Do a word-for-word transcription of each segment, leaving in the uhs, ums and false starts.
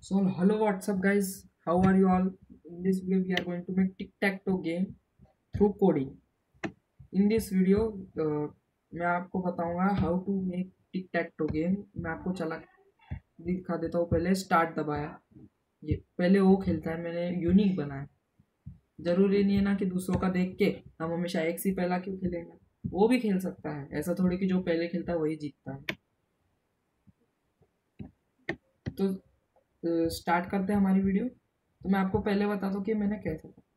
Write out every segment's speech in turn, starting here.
So hello, what's up guys? How are you all? In this video we are going to make tic-tac-toe game through coding. In this video uh, मैं आपको बताऊंगा how to make tic tac toe game. मैं आपको चला दिखा देता हूँ। पहले स्टार्ट दबाया, ये पहले वो खेलता है, मैंने यूनिक बनाया। जरूरी नहीं है ना कि दूसरों का देख के हम हमेशा एक से पहला क्यों खेलेंगे, वो भी खेल सकता है। ऐसा थोड़ी कि जो पहले खेलता है वही जीतता है। तो स्टार्ट करते हैं हमारी वीडियो। तो मैं आपको पहले बता दूं कि मैंने कैसे करा।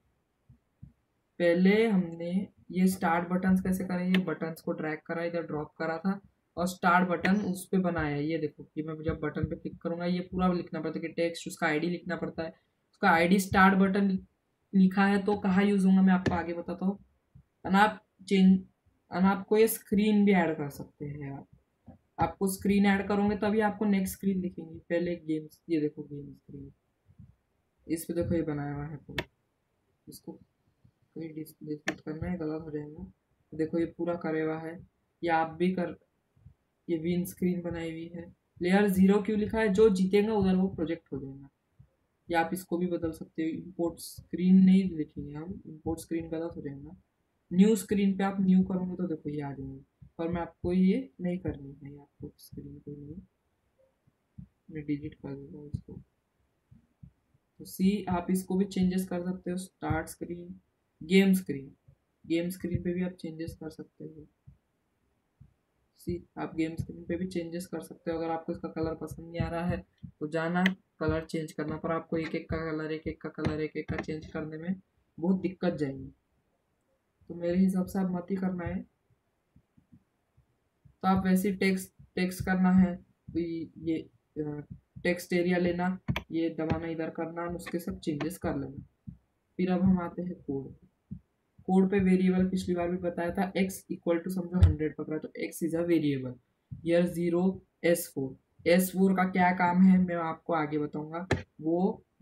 पहले हमने ये स्टार्ट बटन्स कैसे करे, ये बटन्स को ड्रैग करा, इधर ड्रॉप करा था और स्टार्ट बटन उस पे बनाया। ये देखो कि मैं जब बटन पे क्लिक करूंगा ये पूरा लिखना पड़ता है कि टेक्स्ट, उसका आईडी लिखना पड़ता है। उसका आईडी स्टार्ट बटन लिखा है तो कहाँ यूज होगा मैं आपको आगे बताता हूँ। आप चेंज आपको ये स्क्रीन भी ऐड कर सकते हैं। आप आपको स्क्रीन ऐड करोगे तभी आपको नेक्स्ट स्क्रीन दिखेंगी। पहले गेम्स, ये देखो गेम स्क्रीन, इस पे देखो ये बनाया हुआ है पूरा। इसको कोई डिस्प्ले करना है, गलत हो जाएगा। देखो ये पूरा करे हुआ है, ये आप भी कर। ये विन स्क्रीन बनाई हुई है। प्लेयर जीरो क्यों लिखा है, जो जीतेगा उधर वो प्रोजेक्ट हो जाएगा। या आप इसको भी बदल सकते हो। इंपोर्ट स्क्रीन नहीं लिखेंगे हम, इंपोर्ट स्क्रीन गलत हो जाएगा। न्यू स्क्रीन पे आप न्यू करोगे तो देखो ये आ जाएंगे, पर मैं आपको ये नहीं करनी है। आपको स्क्रीन को नहीं, मैं डिलीट कर दूंगा इसको। तो सी आप इसको भी चेंजेस कर सकते हो। Start screen, game screen, game screen पे भी आप चेंजेस कर सकते हो। सी आप गेम स्क्रीन पे भी चेंजेस कर सकते हो। अगर आपको इसका कलर पसंद नहीं आ रहा है तो जाना कलर चेंज करना, पर आपको एक एक का कलर एक एक का कलर एक एक का चेंज करने में बहुत दिक्कत जाएगी। तो मेरे हिसाब से आप मत ही करना है। तो आप वैसे टेक्स्ट टेक्स्ट करना है तो ये टेक्स्ट एरिया लेना, ये दबाना, इधर करना, उसके सब चेंजेस कर लेना। फिर अब हम आते हैं कोड। कोड पे वेरिएबल पिछली बार भी बताया था। x इक्वल टू समझो हंड्रेड पकड़ा तो x is a variable. Year zero S four S four का क्या काम है मैं आपको आगे बताऊंगा। वो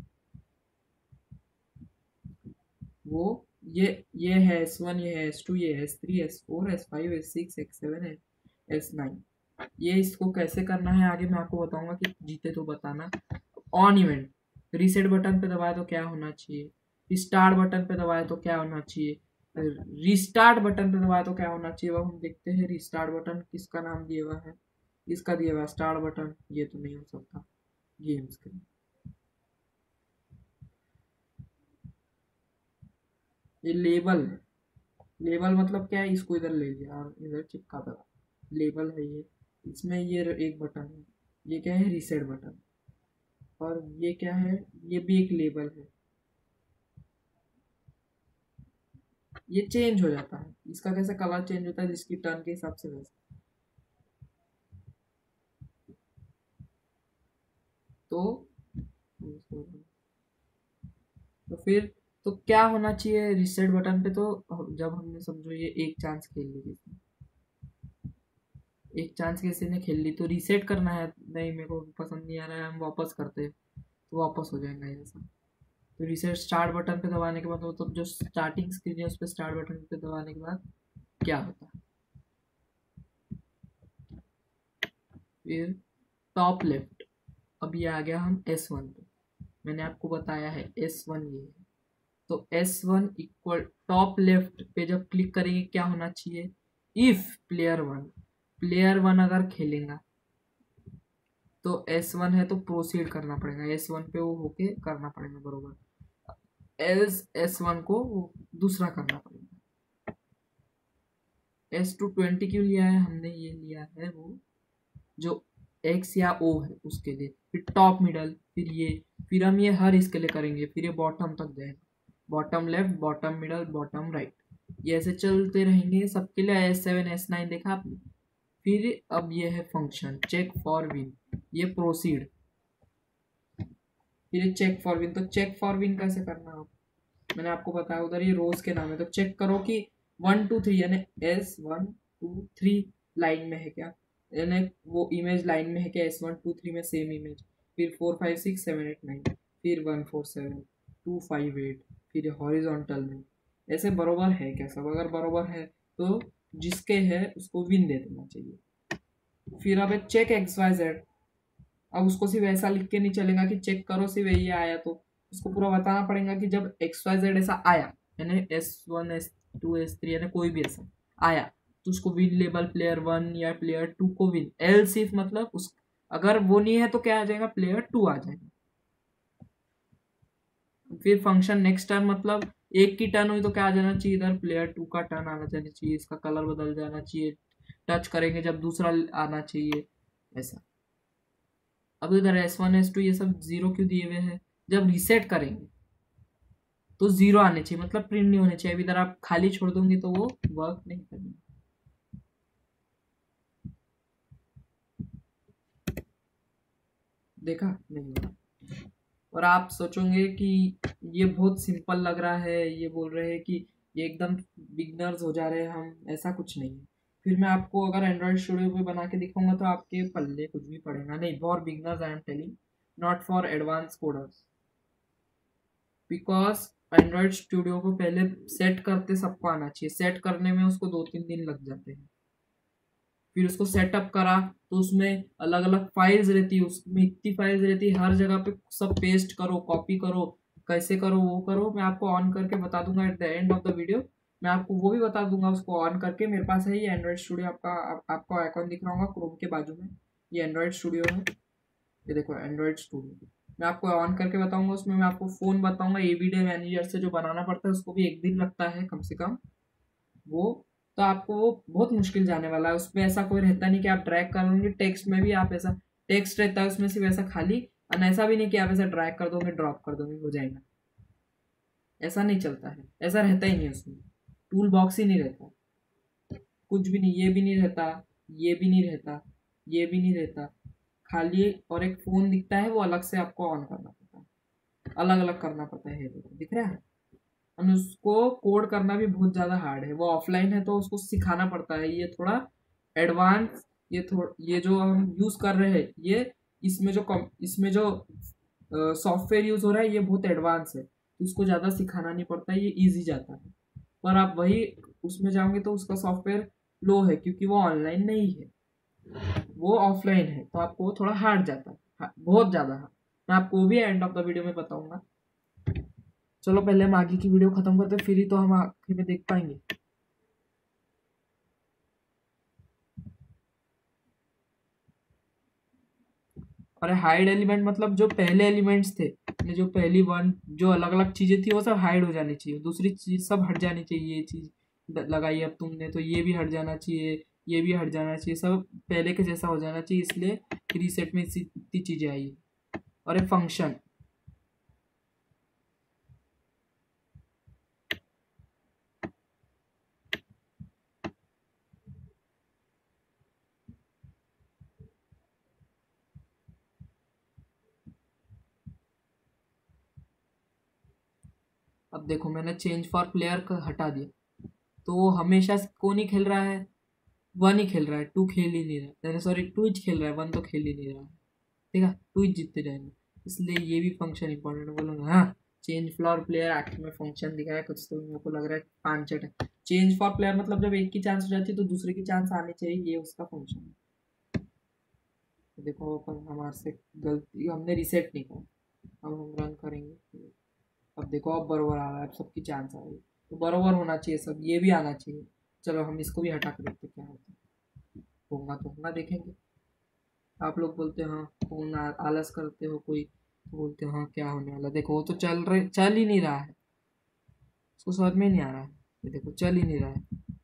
वो ये ये है एस वन, ये है एस टू, ये S three, S four, S five, S six, X seven, S nine. ये इसको कैसे करना है आगे मैं आपको बताऊंगा। कि जीते तो बताना। ऑन इवेंट, रीसेट बटन पे दबाए तो क्या होना चाहिए, स्टार्ट बटन पे दबाए तो क्या होना चाहिए, रिस्टार्ट बटन पे दबाए तो क्या होना चाहिए। अब हम देखते हैं रिस्टार्ट बटन किसका नाम दिया हुआ है। इसका दिया हुआ है स्टार्ट बटन, ये तो नहीं हो सकता। गेम स्क्रीन, ये लेबल, लेबल मतलब क्या है, इसको इधर ले लिया और इधर चिपका दो। लेबल है ये, इसमें ये एक बटन है, ये क्या है रीसेट बटन। और ये क्या है, ये भी एक लेबल है। ये चेंज हो जाता है, इसका कैसे कलर चेंज होता है जिसकी टर्न के हिसाब से वैसे। तो तो फिर तो क्या होना चाहिए रीसेट बटन पे। तो जब हमने समझो ये एक चांस खेल ली, किसी एक चांस किसी ने खेल ली तो रीसेट करना है। नहीं मेरे को पसंद नहीं आ रहा है, हम वापस करते हैं तो वापस हो जाएगा ऐसा। तो रीसेट स्टार्ट बटन पे दबाने के बाद तो, तो जो स्टार्टिंग स्क्रीन है उस पर स्टार्ट बटन पे दबाने के बाद क्या होता है। फिर टॉप लेफ्ट, अब ये आ गया हम एस वन पे। मैंने आपको बताया है एस वन ये है। तो S one equal top left पे जब क्लिक करेंगे क्या होना चाहिए, if player one, player one अगर खेलेगा तो एस वन है तो प्रोसीड करना पड़ेगा। एस वन पे वो होके करना पड़ेगा बरोबर। एस एस वन को दूसरा करना पड़ेगा। एस टू ट्वेंटी क्यों लिया है हमने, ये लिया है वो जो एक्स या ओ है उसके लिए। फिर टॉप मिडल, फिर ये, फिर हम ये हर इसके लिए करेंगे। फिर ये बॉटम तक जाएगा, bottom left, bottom middle, bottom right, ये ऐसे चलते रहेंगे सबके लिए। एस सेवन एस नाइन देखा आपने। फिर अब ये है फंक्शन चेक फॉर विन, ये प्रोसीड। फिर ये चेक फॉर विन, तो चेक फॉर विन कैसे करना आप, मैंने आपको बताया उधर ये रोज के नाम है। तो चेक करो कि वन टू थ्री यानी S one two three line में है क्या, यानी वो इमेज लाइन में है क्या, एस वन टू थ्री में सेम इमेज। फिर four five six seven eight nine, फिर one four seven two five eight, फिर हॉरिजॉन्टल में ऐसे बरोबर है क्या सब। अगर बरोबर है तो जिसके है उसको विन दे देना चाहिए। फिर अब चेक एक्स वाई जेड, अब उसको सिर्फ ऐसा लिख के नहीं चलेगा कि चेक करो सिर्फ यही आया, तो उसको पूरा बताना पड़ेगा कि जब एक्स वाई जेड ऐसा आया, यानी S one S two S three यानी कोई भी ऐसा आया, तो उसको विन लेबल प्लेयर वन या प्लेयर टू को विन, एल सिर्फ मतलब उस अगर वो नहीं है तो क्या आ जाएगा, प्लेयर टू आ जाएगा। फिर फंक्शन नेक्स्ट टर्न मतलब एक की टर्न हुई तो क्या आ जाना चाहिए, इधर प्लेयर टू का टर्न आना जाना चाहिए, इसका कलर बदल जाना चाहिए, टच करेंगे जब दूसरा आना चाहिए ऐसा। अब इधर एस वन एस टू ये सब जीरो क्यों दिए हुए हैं, जब रीसेट करेंगे तो जीरो आने चाहिए, मतलब प्रिंट नहीं होने चाहिए। अब इधर आप खाली छोड़ दोगे तो वो वर्क नहीं करेंगे। देखा नहीं होगा। और आप सोचोगे कि ये बहुत सिंपल लग रहा है, ये बोल रहे हैं कि ये एकदम बिगनर्स हो जा रहे हैं हम, ऐसा कुछ नहीं है। फिर मैं आपको अगर एंड्रॉइड स्टूडियो पे बना के दिखाऊंगा तो आपके पल्ले कुछ भी पड़ेगा नहीं, for beginners I am telling, not for advance coders. Because Android Studio को पहले सेट करते सबको आना चाहिए, सेट करने में उसको दो तीन दिन लग जाते हैं। फिर उसको सेटअप करा तो उसमें अलग अलग फाइल्स रहती है, उसमें इतनी फाइल्स रहती है, हर जगह पे सब पेस्ट करो, कॉपी करो, कैसे करो वो करो। मैं आपको ऑन करके बता दूंगा at the end of the video, मैं आपको वो भी बता दूंगा उसको ऑन करके। मेरे पास है ये एंड्रॉइड स्टूडियो, आपका आप, आपका आइकॉन दिख रहा होगा क्रोम के बाजू में, ये एंड्रॉइड स्टूडियो है, ये देखो एंड्रॉइड स्टूडियो। मैं आपको ऑन करके बताऊंगा, उसमें मैं आपको फ़ोन बताऊंगा, एवीडे मैनेजर से जो बनाना पड़ता है उसको भी एक दिन लगता है कम से कम वो, तो आपको वो बहुत मुश्किल जाने वाला है। उसमें ऐसा कोई रहता नहीं कि आप ड्रैग कर लोगे, टेक्स्ट में भी आप ऐसा टेक्स्ट रहता है उसमें सिर्फ ऐसा खाली, और ऐसा भी नहीं कि आप ऐसा ड्रैग कर दोगे ड्रॉप कर दोगे हो जाएगा, ऐसा नहीं चलता है, ऐसा रहता ही नहीं उसमें, टूल बॉक्स ही नहीं रहता, कुछ भी नहीं, ये भी नहीं रहता, ये भी नहीं रहता, ये भी नहीं रहता, खाली और एक फ़ोन दिखता है वो अलग से आपको ऑन करना पड़ता है, अलग अलग करना पड़ता है, दिख रहा है। और उसको कोड करना भी बहुत ज़्यादा हार्ड है, वो ऑफलाइन है तो उसको सिखाना पड़ता है, ये थोड़ा एडवांस, ये थोड़ा ये जो हम यूज़ कर रहे हैं ये इसमें जो कम इसमें जो सॉफ्टवेयर यूज़ हो रहा है ये बहुत एडवांस है, तो उसको ज़्यादा सिखाना नहीं पड़ता है, ये ईजी जाता है। पर आप वही उसमें जाओगे तो उसका सॉफ्टवेयर लो है क्योंकि वो ऑनलाइन नहीं है, वो ऑफलाइन है, तो आपको वो थोड़ा हार्ड जाता है, हाँ, बहुत ज़्यादा हार्ड। मैं आपको वो भी एंड ऑफ द वीडियो में बताऊंगा। चलो पहले हम आगे की वीडियो खत्म करते हैं, फिर ही तो हम आखिर में देख पाएंगे। और हाइड एलिमेंट मतलब जो पहले एलिमेंट्स थे, जो पहली वन जो अलग अलग चीजें थी वो सब हाइड हो जानी चाहिए, दूसरी चीज सब हट जानी चाहिए। ये चीज लगाई अब तुमने तो ये भी हट जाना चाहिए, ये भी हट जाना चाहिए, सब पहले के जैसा हो जाना चाहिए, इसलिए रीसेट में इतनी चीजें आई। और एक फंक्शन, अब देखो मैंने चेंज फॉर प्लेयर का हटा दिया, तो वो हमेशा कौन ही खेल रहा है, वन ही खेल रहा है, टू खेल ही नहीं रहा है, सॉरी टू ही खेल रहा है, वन तो खेल ही नहीं रहा है, ठीक है, टू ही जीतते जाएंगे, इसलिए ये भी फंक्शन इंपॉर्टेंट है। बोलूँगा हाँ चेंज फॉर प्लेयर आखिर में फंक्शन दिखाया कुछ, तो मेरे को लग रहा है पाँच छठ है। चेंज फॉर प्लेयर मतलब जब एक की चांस हो जाती है तो दूसरे की चांस आनी चाहिए, ये उसका फंक्शन है। तो देखो अपन हमारे से गलती, हमने रिसेट नहीं करा, अब हम रन करेंगे, अब देखो अब बरोबर आ रहा है, अब सबकी चांस आ रही है, तो बरोबर होना चाहिए सब, ये भी आना चाहिए। चलो हम इसको भी हटा कर देखते क्या होता है, होगा तो होगा देखेंगे। आप लोग बोलते हो हाँ फोन आलस करते हो कोई, तो बोलते हो हाँ क्या होने वाला, देखो वो तो चल रहे चल ही नहीं रहा है, उसको समझ में नहीं आ रहा है, ये देखो चल ही नहीं रहा है,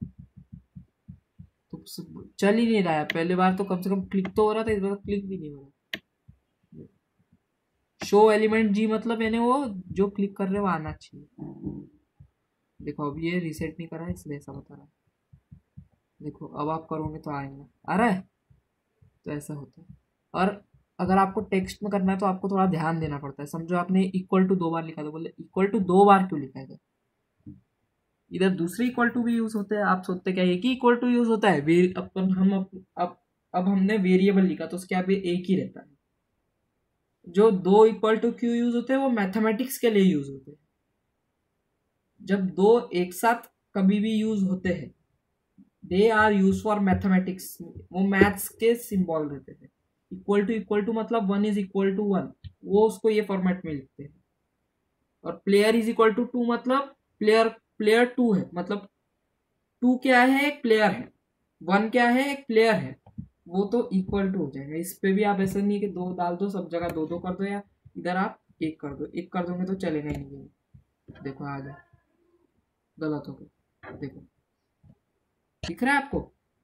तो चल ही नहीं रहा है, पहले बार तो कम से कम क्लिक तो हो रहा था, इस बार क्लिक भी नहीं हो रहा। शो एलिमेंट जी मतलब यानी वो जो क्लिक कर रहे हो आना चाहिए, देखो अब ये रीसेट नहीं करा है इसलिए ऐसा बता रहा है, देखो अब आप करोगे तो आएगा, आ रहा है, तो ऐसा होता है। और अगर आपको टेक्स्ट में करना है तो आपको थोड़ा ध्यान देना पड़ता है, समझो आपने इक्वल टू दो बार लिखा, तो बोले इक्वल टू दो बार क्यों लिखा है, इधर दूसरे इक्वल टू भी यूज होते हैं, आप सोचते क्या एक ही इक्वल टू यूज होता है, वेर अपन हम अप, अब अब हमने वेरिएबल लिखा तो उसके आगे एक ही रहता है। जो दो इक्वल टू क्यों यूज होते हैं, वो मैथमेटिक्स के लिए यूज होते हैं, जब दो एक साथ कभी भी यूज होते हैं, they are use for mathematics, वो मैथ्स के सिंबल रहते हैं, इक्वल टू इक्वल टू मतलब one is equal to one, वो उसको ये फॉर्मेट में लिखते हैं। और player is equal to two मतलब प्लेयर प्लेयर टू है, मतलब टू क्या है, एक प्लेयर है, वन क्या है, एक प्लेयर है, वो तो इक्वल टू हो जाएगा। इस पे भी आप ऐसा नहीं है कि दो डाल दो, सब जगह दो दो कर दो, या इधर आप एक कर दो, एक कर दोगे तो चलेगा ही नहीं। देखो आ गया, गलत हो गया, देखो दिख रहा है आपको।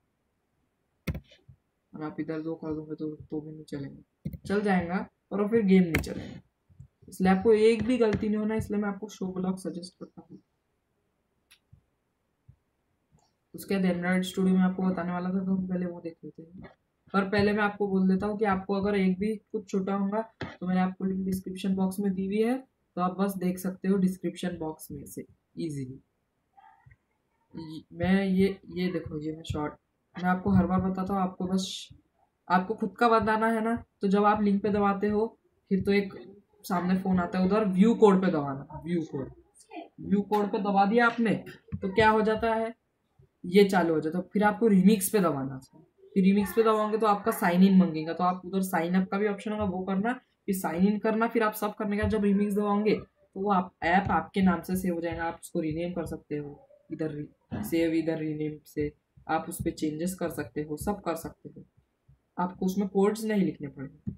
और आप इधर दो कर दोगे तो तो भी नहीं चलेगा, चल जाएगा पर वो फिर गेम नहीं चलेगा। इसलिए आपको एक भी गलती नहीं होना, इसलिए मैं आपको शो ब्लॉक सजेस्ट करता हूँ। उसके बाद एंड्रॉइड स्टूडियो में आपको बताने वाला था, तो हम पहले वो देख लेते हैं। पर पहले मैं आपको बोल देता हूँ कि आपको अगर एक भी कुछ छोटा होगा तो मैंने आपको लिंक डिस्क्रिप्शन बॉक्स में दी हुई है, तो आप बस देख सकते हो डिस्क्रिप्शन बॉक्स में से इजीली। मैं ये ये देखो, ये मैं शॉर्ट मैं आपको हर बार बताता हूँ, आपको बस आपको खुद का बताना है ना, तो जब आप लिंक पे दबाते हो फिर तो एक सामने फोन आता है, उधर व्यू कोड पे दबाना, व्यू कोड व्यू कोड पे दबा दिया आपने तो क्या हो जाता है, ये चालू हो जाता है। फिर आपको रिमिक्स पे दबाना है, फिर रिमिक्स पे दबाओगे तो आपका साइन इन मांगेगा, तो आप उधर साइन अप का भी ऑप्शन होगा, वो करना, फिर साइन इन करना, फिर आप सब करने का जब रिमिक्स दबाओगे तो वो आप ऐप आपके नाम से सेव हो जाएगा। आप उसको रीनेम कर सकते हो, इधर सेव इधर रीनेम से आप उस पर चेंजेस कर सकते हो, सब कर सकते हो, आपको उसमें कोड्स नहीं लिखने पड़ेंगे।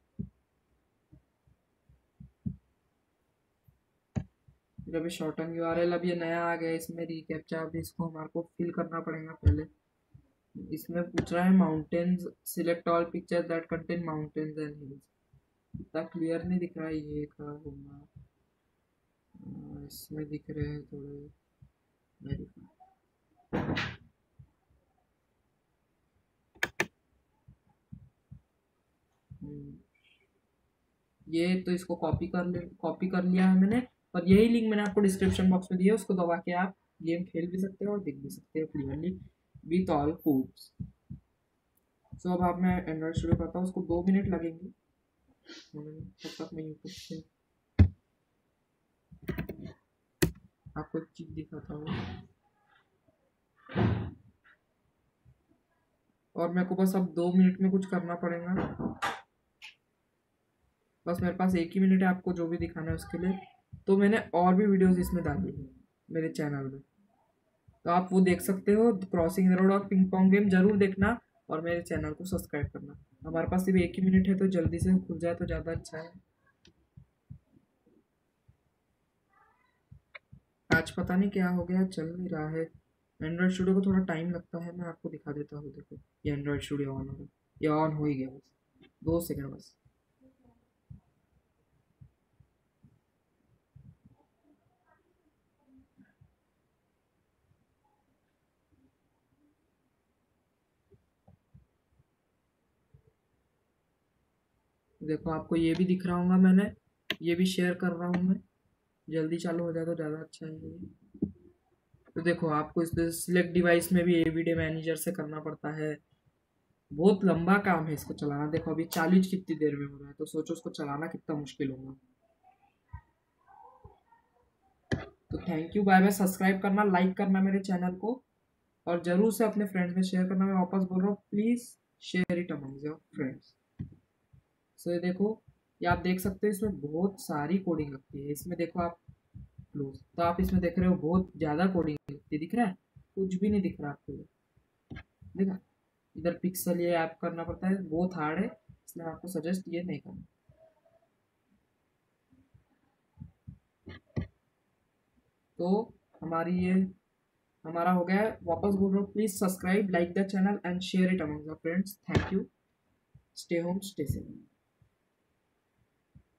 फिर अभी शॉर्ट टर्म यूआरएल अब ये नया आ गया, इसमें रिकैप्चा, अभी इसको हमारे को फिल करना पड़ेगा पहले। इसमें पूछ रहा है mountains, select all picture that contain mountains and hills. इतना क्लियर नहीं दिख रहा है, ये का होगा, इसमें दिख रहे हैं थोड़े वेरीफाई। ये तो इसको कॉपी कर ले कॉपी कर लिया है मैंने, और यही लिंक मैंने आपको डिस्क्रिप्शन बॉक्स में दिया है, उसको दबा के आप गेम खेल भी सकते हो और देख भी सकते हो clearly with all codes. So अब आप मैं एंड्रॉइड स्टूडियो करता हूँ, उसको दो मिनट लगेंगे, तब तक मैं यूट्यूब से आपको एक चीज दिखाता हूँ। और मेरे को बस अब दो मिनट में कुछ करना पड़ेगा, बस मेरे पास एक ही मिनट है आपको जो भी दिखाना है उसके लिए। तो मैंने और भी वीडियोस इसमें डाली है मेरे चैनल में, तो आप वो देख सकते हो, क्रॉसिंग द रोड और पिंग पोंग गेम जरूर देखना, और मेरे चैनल को सब्सक्राइब करना। हमारे पास सिर्फ एक ही मिनट है, तो जल्दी से खुल जाए तो ज़्यादा अच्छा है। आज पता नहीं क्या हो गया, चल नहीं रहा है। एंड्रॉइड स्टूडियो को थोड़ा टाइम लगता है, मैं आपको दिखा देता हूँ। देखो ये एंड्रॉइड स्टूडियो ऑन हो गया, ये ऑन हो ही गया, बस दो सेकेंड बस। देखो आपको ये भी दिख रहा होगा, मैंने ये भी शेयर कर रहा हूँ मैं, जल्दी चालू हो जाए तो ज़्यादा अच्छा है। तो देखो आपको इस सिलेक्ट डिवाइस में भी एवीडे मैनेजर से करना पड़ता है, बहुत लंबा काम है इसको चलाना। देखो अभी चालू कितनी देर में हो रहा है, तो सोचो उसको चलाना कितना मुश्किल होगा। तो thank you, bye bye. Subscribe करना, लाइक करना मेरे चैनल को, और जरूर से अपने फ्रेंड्स में शेयर करना। मैं वापस बोल रहा हूँ, please share it among your friends. So ये देखो, ये आप देख सकते हो, इसमें बहुत सारी कोडिंग लगती है। इसमें देखो आप क्लोज, तो आप इसमें देख रहे हो बहुत ज्यादा कोडिंग लगती है, दिख रहा है, कुछ भी नहीं दिख रहा आपको, देखा इधर पिक्सल ये ऐप करना पड़ता है, बहुत हार्ड है, इसलिए आपको सजेस्ट ये नहीं करना। तो हमारी ये हमारा हो गया है। वापस बोल रहा हूँ, please subscribe, like the channel and share it among the friends. Thank you, stay home, stay safe.